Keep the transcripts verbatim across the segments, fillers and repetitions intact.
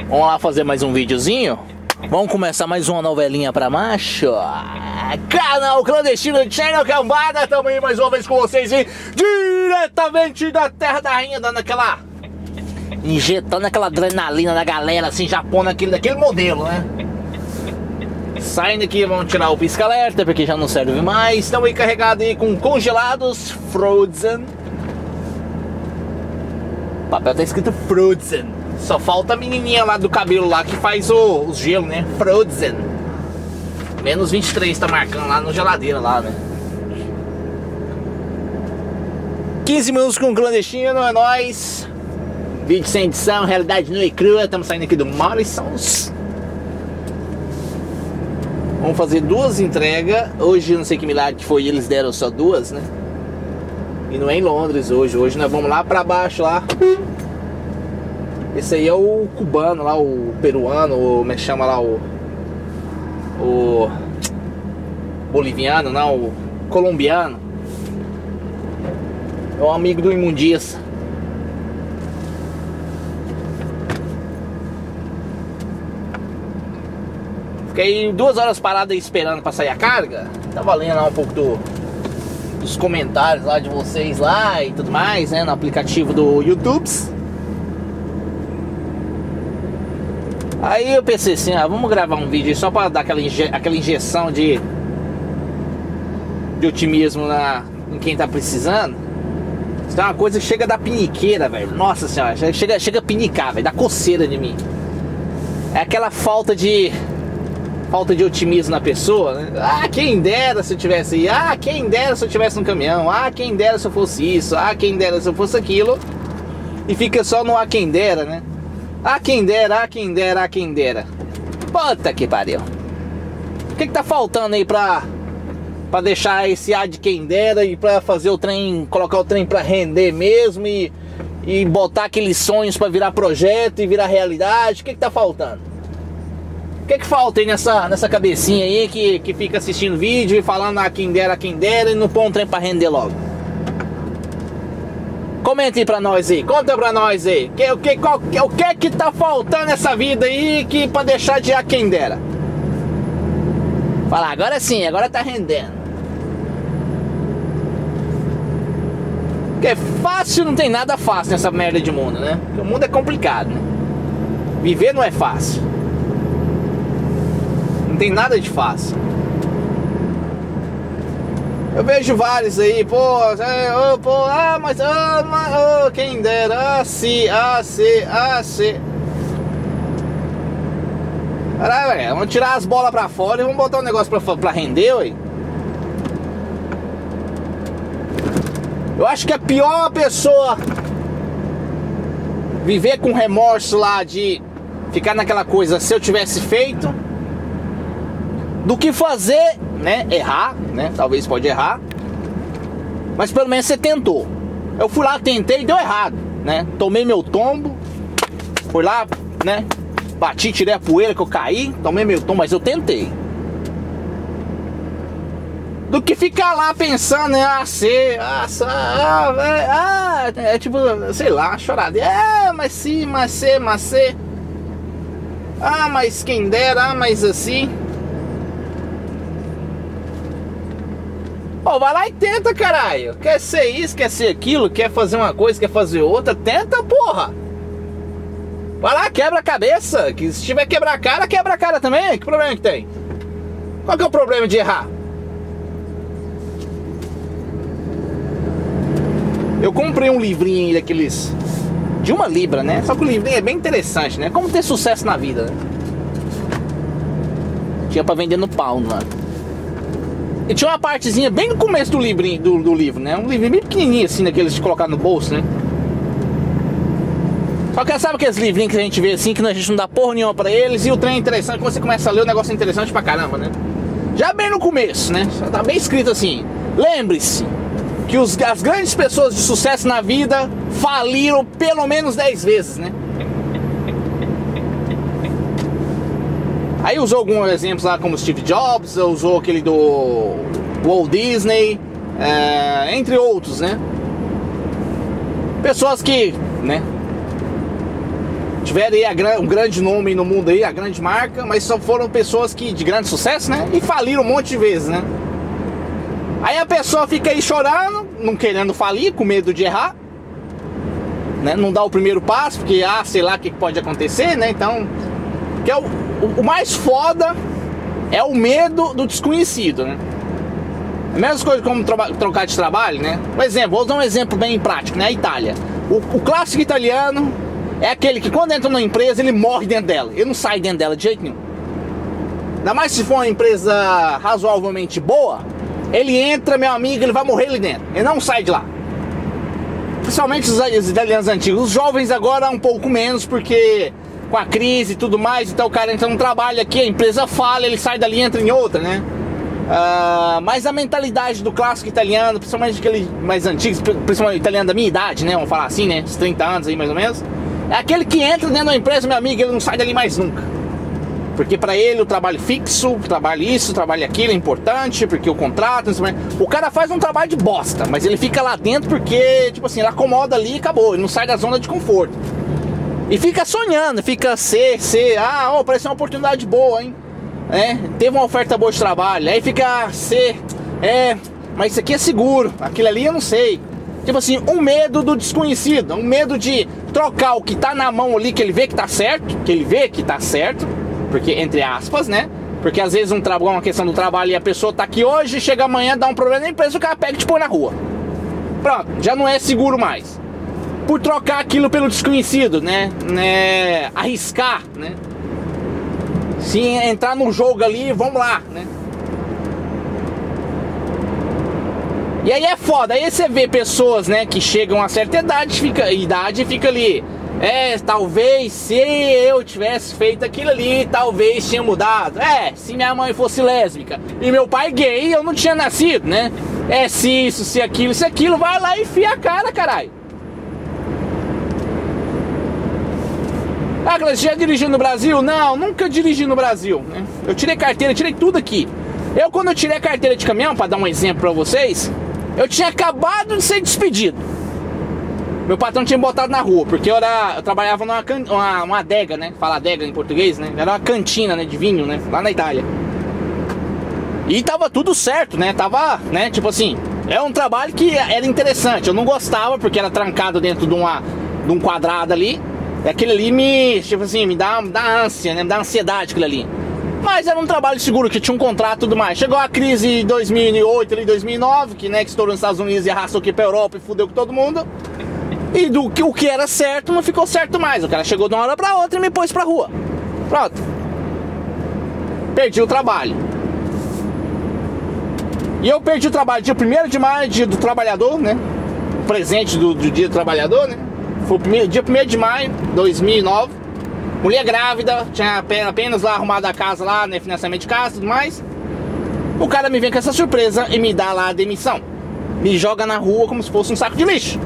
Vamos lá fazer mais um videozinho. Vamos começar mais uma novelinha pra macho. Canal Clandestino Channel Cambada. Estamos aí mais uma vez com vocês aí, diretamente da Terra da Rainha, dando aquela, injetando aquela adrenalina na galera, assim, Japão, naquele, daquele modelo, né? Saindo aqui, vamos tirar o pisca-alerta, porque já não serve mais. Estamos aí carregados aí com congelados Frozen. O papel tá escrito Frozen. Só falta a menininha lá do cabelo lá que faz o, os gelo, né? Frozen. Menos vinte e três tá marcando lá na geladeira lá, né? quinze minutos com o clandestino, é nóis. Vídeo sem edição, realidade nua e crua. Estamos saindo aqui do Morrisons. Vamos fazer duas entregas. Hoje, não sei que milagre que foi, eles deram só duas, né? E não é em Londres hoje. Hoje nós vamos lá pra baixo, lá. Esse aí é o cubano lá, o peruano, ou como é que chama lá, o... O... Boliviano, não, o colombiano. É um amigo do Imundiça. Fiquei duas horas parado aí esperando pra sair a carga. Tava lendo lá um pouco do, dos comentários lá de vocês lá e tudo mais, né? No aplicativo do YouTube. Aí eu pensei assim, ah, vamos gravar um vídeo só pra dar aquela, inje aquela injeção de, de otimismo na, em quem tá precisando. Isso é uma coisa que chega da piniqueira, velho. Nossa senhora, chega, chega a pinicar, velho, dá coceira de mim. É aquela falta de... falta de otimismo na pessoa, né? Ah, quem dera se eu tivesse aí. Ah, quem dera se eu tivesse um caminhão. Ah, quem dera se eu fosse isso. Ah, quem dera se eu fosse aquilo. E fica só no ah, quem dera, né? Ah, quem dera, ah, quem dera, ah, quem dera. Puta que pariu. O que que tá faltando aí pra, pra deixar esse ah de quem dera e pra fazer o trem, colocar o trem pra render mesmo e, e botar aqueles sonhos pra virar projeto e virar realidade? O que que tá faltando? O que que falta aí nessa, nessa cabecinha aí que, que fica assistindo vídeo e falando a quem dera, a quem dera e não põe um trem pra render logo? Comenta aí pra nós aí, conta pra nós aí. Que, o, que, qual, o que que tá faltando nessa vida aí que, pra deixar de a quem dera? Fala, agora sim, agora tá rendendo. Porque fácil não tem nada fácil nessa merda de mundo, né? Porque o mundo é complicado, né? Viver não é fácil. Não tem nada de fácil. Eu vejo vários aí, pô, é, oh, pô, ah, mas, ah, mas oh, quem dera, ah, se, ah, se, ah, se. Caralho, velho, vamos tirar as bolas pra fora e vamos botar um negócio pra, pra render, ué. Eu acho que é pior a pessoa viver com remorso lá de ficar naquela coisa, se eu tivesse feito, do que fazer, né, errar, né, talvez pode errar, mas pelo menos você tentou. Eu fui lá, tentei e deu errado, né, tomei meu tombo, fui lá, né, bati, tirei a poeira que eu caí, tomei meu tombo, mas eu tentei. Do que ficar lá pensando, né, ah, sei, ah, ah, ah, é tipo, sei lá, choradeira, é, mas sim, mas sei, mas sei, ah, mas quem dera, ah, mas assim. Pô, vai lá e tenta, caralho. Quer ser isso, quer ser aquilo, quer fazer uma coisa, quer fazer outra, tenta, porra. Vai lá, quebra a cabeça. Que se tiver quebrar a cara, quebra a cara também. Que problema que tem? Qual que é o problema de errar? Eu comprei um livrinho aí daqueles de uma libra, né? Só que o livrinho é bem interessante, né? Como ter sucesso na vida, né? Tinha pra vender no pau, lá. E tinha uma partezinha bem no começo do livrinho, do, do livro, né? Um livrinho bem pequenininho assim, daqueles de colocar no bolso, né? Só que sabe aqueles livrinhos que a gente vê assim, que a gente não dá porra nenhuma pra eles, e o trem é interessante, quando você começa a ler, o negócio é interessante pra caramba, né? Já bem no começo, né? Só tá bem escrito assim: lembre-se que os, as grandes pessoas de sucesso na vida faliram pelo menos dez vezes, né? Aí usou alguns exemplos lá como Steve Jobs, usou aquele do Walt Disney, é, entre outros, né? Pessoas que, né, tiveram aí a, um grande nome no mundo aí, a grande marca, mas só foram pessoas que de grande sucesso, né? E faliram um monte de vezes, né? Aí a pessoa fica aí chorando, não querendo falir, com medo de errar, né? Não dá o primeiro passo, porque, ah, sei lá o que pode acontecer, né? Então, que é o, o, o mais foda é o medo do desconhecido, né? A mesma coisa como trocar de trabalho, né? Por exemplo, vou dar um exemplo bem prático, né? A Itália. O, o clássico italiano é aquele que quando entra numa empresa, ele morre dentro dela. Ele não sai dentro dela de jeito nenhum. Ainda mais se for uma empresa razoavelmente boa, ele entra, meu amigo, ele vai morrer ali dentro. Ele não sai de lá. Principalmente os, os italianos antigos. Os jovens agora um pouco menos, porque com a crise e tudo mais, então o cara entra num trabalho aqui, a empresa fala, ele sai dali e entra em outra, né? Uh, mas a mentalidade do clássico italiano, principalmente aquele mais antigo, principalmente o italiano da minha idade, né? Vamos falar assim, né? Uns trinta anos aí mais ou menos. É aquele que entra dentro da empresa, meu amigo, ele não sai dali mais nunca. Porque pra ele o trabalho fixo, o trabalho isso, o trabalho aquilo é importante, porque o contrato, o cara faz um trabalho de bosta, mas ele fica lá dentro porque, tipo assim, ele acomoda ali e acabou, ele não sai da zona de conforto. E fica sonhando, fica ser, ser, ah, oh, parece uma oportunidade boa, hein? É, teve uma oferta boa de trabalho, aí fica ser, é, mas isso aqui é seguro, aquilo ali eu não sei. Tipo assim, um medo do desconhecido, um medo de trocar o que tá na mão ali, que ele vê que tá certo, que ele vê que tá certo, porque, entre aspas, né? Porque às vezes um trabalho, uma questão do trabalho e a pessoa tá aqui hoje, chega amanhã, dá um problema na empresa, o cara pega e te põe na rua. Pronto, já não é seguro mais. Por trocar aquilo pelo desconhecido, né? né? Arriscar, né? Se entrar no jogo ali, vamos lá, né? E aí é foda, aí você vê pessoas, né, que chegam a certa idade, fica, idade fica ali. É, talvez se eu tivesse feito aquilo ali, talvez tinha mudado. É, se minha mãe fosse lésbica e meu pai gay, eu não tinha nascido, né? É, se isso, se aquilo, se aquilo, vai lá e enfia a cara, caralho. Ah, Cláudio, já dirigiu no Brasil? Não, nunca dirigi no Brasil, né? Eu tirei carteira, tirei tudo aqui. Eu, quando eu tirei a carteira de caminhão, para dar um exemplo para vocês, eu tinha acabado de ser despedido. Meu patrão tinha me botado na rua, porque eu, era, eu trabalhava numa can, uma, uma adega, né? Fala adega em português, né? Era uma cantina, né, de vinho, né? Lá na Itália. E tava tudo certo, né? Tava, né? Tipo assim, é um trabalho que era interessante. Eu não gostava, porque era trancado dentro de, uma, de um quadrado ali. Aquele ali me, tipo assim, me dá, me dá ânsia, né? Me dá ansiedade aquilo ali. Mas era um trabalho seguro, que tinha um contrato e tudo mais. Chegou a crise de dois mil e oito, ali, dois mil e nove, que, né, que estourou nos Estados Unidos e arrastou aqui pra Europa e fudeu com todo mundo. E do que o que era certo não ficou certo mais. O cara chegou de uma hora pra outra e me pôs pra rua. Pronto. Perdi o trabalho. E eu perdi o trabalho dia primeiro de maio, dia do trabalhador, né? Presente do, do dia do trabalhador, né? Foi o primeiro, dia primeiro de maio de dois mil e nove. Mulher grávida, tinha apenas lá arrumado a casa lá, né? Financiamento de casa e tudo mais. O cara me vem com essa surpresa e me dá lá a demissão. Me joga na rua como se fosse um saco de lixo.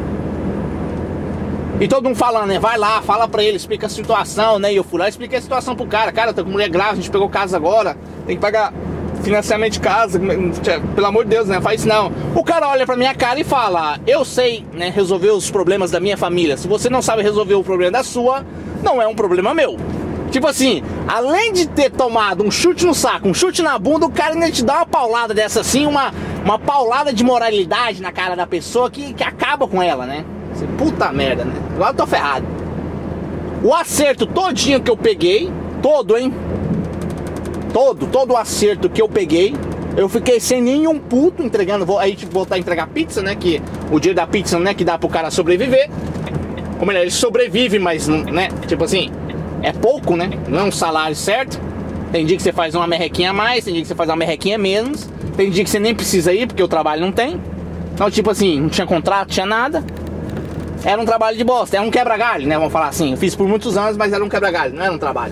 E todo mundo falando, né? Vai lá, fala pra ele, explica a situação, né? E eu fui lá e expliquei a situação pro cara. Cara, eu tô com mulher grávida, a gente pegou casa agora, tem que pagar financiamento de casa, pelo amor de Deus, né? Faz isso não. O cara olha pra minha cara e fala: eu sei, né, resolver os problemas da minha família. Se você não sabe resolver o problema da sua, não é um problema meu. Tipo assim, além de ter tomado um chute no saco, um chute na bunda, o cara ainda te dá uma paulada dessa assim, uma, uma paulada de moralidade na cara da pessoa que, que acaba com ela, né? Puta merda, né? Agora eu tô ferrado. O acerto todinho que eu peguei, todo, hein? Todo, todo o acerto que eu peguei, eu fiquei sem nenhum puto entregando. Vou, aí tipo, voltar a entregar pizza, né? Que o dia da pizza, né? Que dá pro cara sobreviver. Ou melhor, ele sobrevive, mas não, né? Tipo assim, é pouco, né? Não é um salário certo. Tem dia que você faz uma merrequinha a mais, tem dia que você faz uma merrequinha a menos. Tem dia que você nem precisa ir, porque o trabalho não tem. Então, tipo assim, não tinha contrato, tinha nada. Era um trabalho de bosta, era um quebra-galho, né? Vamos falar assim. Eu fiz por muitos anos, mas era um quebra-galho, não era um trabalho.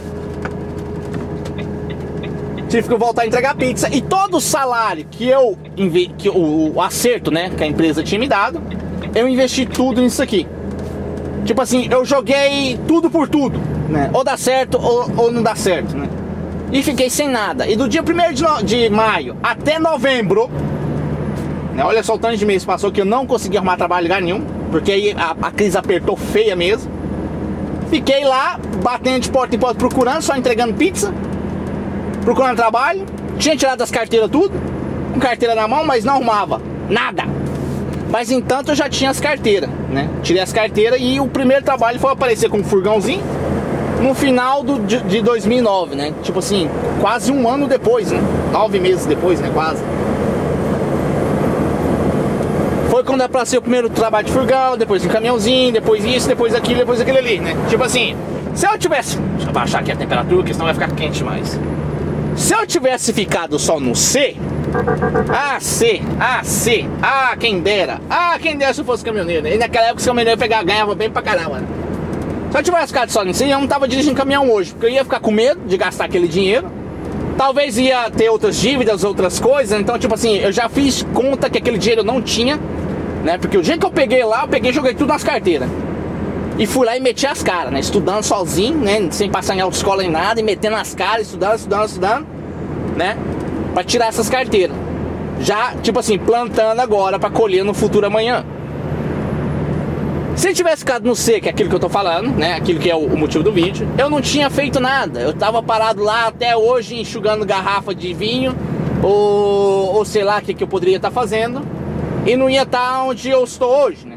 Tive que voltar a entregar pizza. E todo o salário que eu inve... que o, o acerto, né, que a empresa tinha me dado, eu investi tudo nisso aqui. Tipo assim, eu joguei tudo por tudo, né? Ou dá certo ou, ou não dá certo, né? E fiquei sem nada. E do dia primeiro de, no... de maio até novembro, né? Olha só o tanto de mês passou que eu não consegui arrumar trabalho em lugar nenhum, porque aí a, a crise apertou feia mesmo. Fiquei lá, batendo de porta em porta, procurando, só entregando pizza, procurando trabalho. Tinha tirado as carteiras tudo, com carteira na mão, mas não arrumava nada. Mas entanto eu já tinha as carteiras, né? Tirei as carteiras e o primeiro trabalho foi aparecer com um furgãozinho no final do, de, de dois mil e nove, né? Tipo assim, quase um ano depois, né? Nove meses depois, né? Quase. Foi quando apareceu o primeiro trabalho de furgão, depois um caminhãozinho, depois isso, depois aquilo, depois aquele ali, né? Tipo assim, se eu tivesse... Deixa eu baixar aqui a temperatura, porque senão vai ficar quente demais. Se eu tivesse ficado só no C... Ah, C, ah, C, ah, quem dera. Ah, quem dera se eu fosse caminhoneiro. E naquela época o caminhoneiro pegava, ganhava bem pra caramba, né? Se eu tivesse ficado só nisso, eu não tava dirigindo caminhão hoje, porque eu ia ficar com medo de gastar aquele dinheiro. Talvez ia ter outras dívidas, outras coisas. Então, tipo assim, eu já fiz conta que aquele dinheiro eu não tinha, né? Porque o dia que eu peguei lá, eu peguei e joguei tudo nas carteiras. E fui lá e meti as caras, né? Estudando sozinho, né? Sem passar em autoescola em nada, e metendo as caras, estudando, estudando, estudando, né? Pra tirar essas carteiras. Já, tipo assim, plantando agora pra colher no futuro amanhã. Se eu tivesse ficado no C, que é aquilo que eu tô falando, né? Aquilo que é o, o motivo do vídeo, eu não tinha feito nada. Eu tava parado lá até hoje enxugando garrafa de vinho, ou, ou sei lá o que, que eu poderia estar fazendo, e não ia estar onde eu estou hoje, né?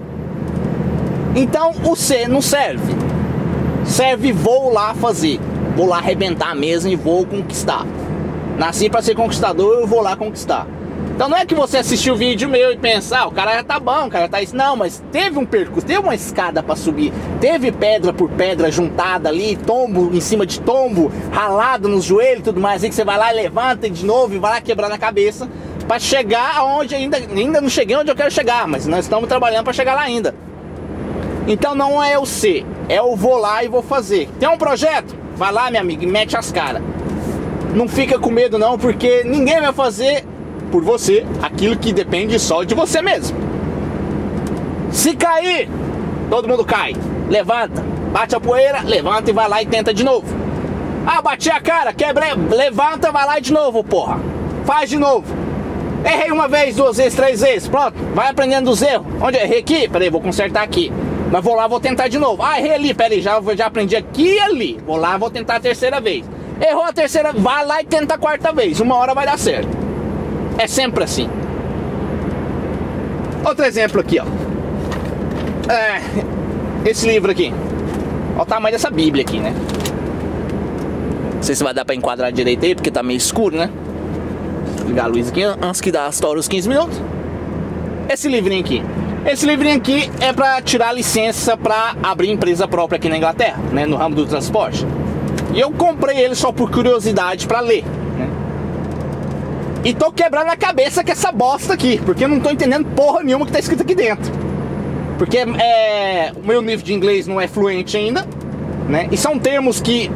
Então o C não serve. Serve vou lá fazer. Vou lá arrebentar mesmo e vou conquistar. Nasci pra ser conquistador, eu vou lá conquistar. Então não é que você assistiu o vídeo meu e pensa, ah, o cara já tá bom, o cara já tá isso. Não, mas teve um percurso, teve uma escada pra subir. Teve pedra por pedra juntada ali, tombo em cima de tombo, ralado nos joelhos e tudo mais. Aí que você vai lá e levanta de novo e vai lá quebrar na cabeça pra chegar aonde ainda, ainda não cheguei onde eu quero chegar. Mas nós estamos trabalhando pra chegar lá ainda. Então não é o C, é o vou lá e vou fazer. Tem um projeto? Vai lá, minha amiga, e mete as caras. Não fica com medo não, porque ninguém vai fazer por você aquilo que depende só de você mesmo. Se cair, todo mundo cai. Levanta, bate a poeira, levanta e vai lá e tenta de novo. Ah, bati a cara, quebrei, levanta, vai lá de novo, porra. Faz de novo. Errei uma vez, duas vezes, três vezes, pronto. Vai aprendendo dos erros. Onde eu errei aqui? Peraí, vou consertar aqui. Mas vou lá, vou tentar de novo. Ah, errei ali, peraí, já, já aprendi aqui e ali. Vou lá, vou tentar a terceira vez. Errou a terceira, vai lá e tenta a quarta vez. Uma hora vai dar certo. É sempre assim. Outro exemplo aqui, ó. É, esse livro aqui. Olha o tamanho dessa bíblia aqui, né? Não sei se vai dar pra enquadrar direito aí, porque tá meio escuro, né? Vou ligar a luz aqui antes que dá estoura os quinze minutos. Esse livrinho aqui. Esse livrinho aqui é pra tirar licença pra abrir empresa própria aqui na Inglaterra, né? No ramo do transporte. E eu comprei ele só por curiosidade pra ler, né? E tô quebrando a cabeça com essa bosta aqui, porque eu não tô entendendo porra nenhuma que tá escrito aqui dentro. Porque é, o meu nível de inglês não é fluente ainda, né? E são termos que...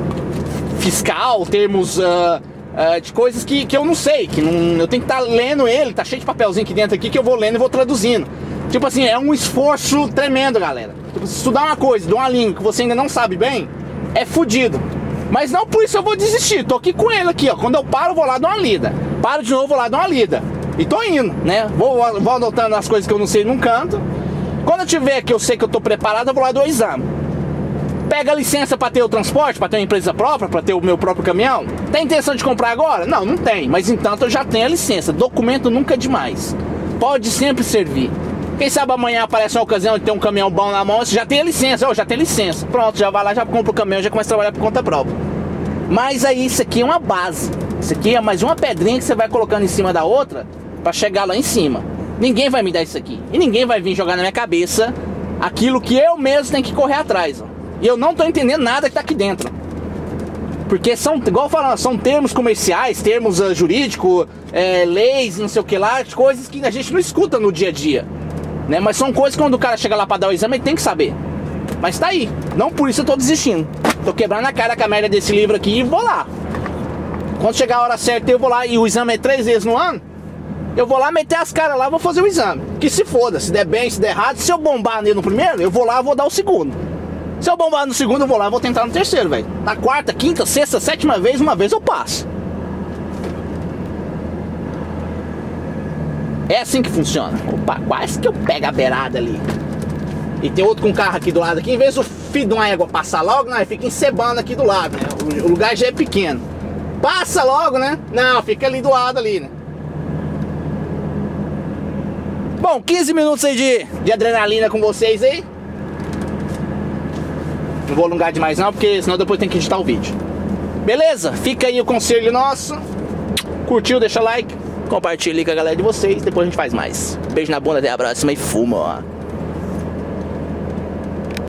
fiscal, termos uh, uh, de coisas que, que eu não sei, que não, eu tenho que estar tá lendo ele, tá cheio de papelzinho aqui dentro aqui que eu vou lendo e vou traduzindo. Tipo assim, é um esforço tremendo, galera. Tipo, se estudar uma coisa de uma língua que você ainda não sabe bem, é fudido. Mas não por isso eu vou desistir. Tô aqui com ele aqui, ó. Quando eu paro, eu vou lá dar uma lida. Paro de novo, vou lá dar uma lida. E tô indo, né? Vou, vou anotando as coisas que eu não sei num canto. Quando eu tiver que eu sei que eu tô preparado, eu vou lá dar o exame. Pega a licença para ter o transporte, para ter uma empresa própria, para ter o meu próprio caminhão. Tem intenção de comprar agora? Não, não tem. Mas entanto eu já tenho a licença. Documento nunca é demais. Pode sempre servir. Quem sabe amanhã aparece uma ocasião de ter um caminhão bom na mão, você já tem a licença, oh, já tem licença. Pronto, já vai lá, já compra o caminhão, já começa a trabalhar por conta própria. Mas aí isso aqui é uma base. Isso aqui é mais uma pedrinha que você vai colocando em cima da outra para chegar lá em cima. Ninguém vai me dar isso aqui. E ninguém vai vir jogar na minha cabeça aquilo que eu mesmo tenho que correr atrás, ó. E eu não tô entendendo nada que tá aqui dentro. Porque são, igual eu falo, são termos comerciais, termos uh, jurídicos, é, leis, não sei o que lá, coisas que a gente não escuta no dia a dia, né? Mas são coisas que quando o cara chega lá pra dar o exame, ele tem que saber. Mas tá aí, não por isso eu tô desistindo. Tô quebrando a cara com a merda desse livro aqui e vou lá. Quando chegar a hora certa eu vou lá, e o exame é três vezes no ano, eu vou lá meter as caras lá, vou fazer o exame. Que se foda, se der bem, se der errado. Se eu bombar nele no primeiro, eu vou lá, vou dar o segundo. Se eu bombar no segundo, eu vou lá, vou tentar no terceiro, velho. Na quarta, quinta, sexta, sétima vez, uma vez eu passo. É assim que funciona. Opa, quase que eu pego a beirada ali. e tem outro com carro aqui do lado aqui, em vez do filho de uma égua passar logo, não, fica encebando aqui do lado, né? O, o lugar já é pequeno. Passa logo, né? Não, fica ali do lado ali, né? Bom, quinze minutos aí de, de adrenalina com vocês aí. Não vou alongar demais não, porque senão depois tem que editar o vídeo. Beleza? Fica aí o conselho nosso. Curtiu, deixa like, compartilha aí com a galera de vocês. Depois a gente faz mais. Beijo na bunda, até a próxima e fuma, ó.